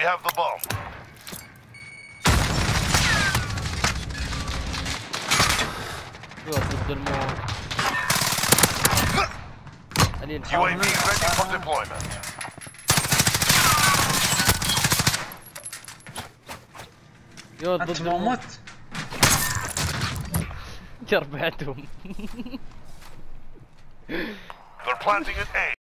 have the bomb. يوه ضد الموت. قليل UAV ready for deployment. يوه ضد انت لو الموت. مت ربعتهم. They're planting at A.